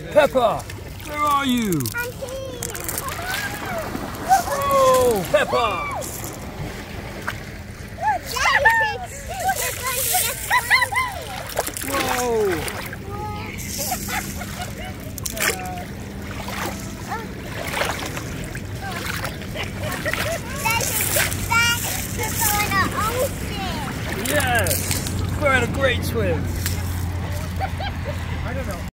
Peppa, where are you? I'm here. Oh, Peppa! Whoa! Yes! We're at a great swim.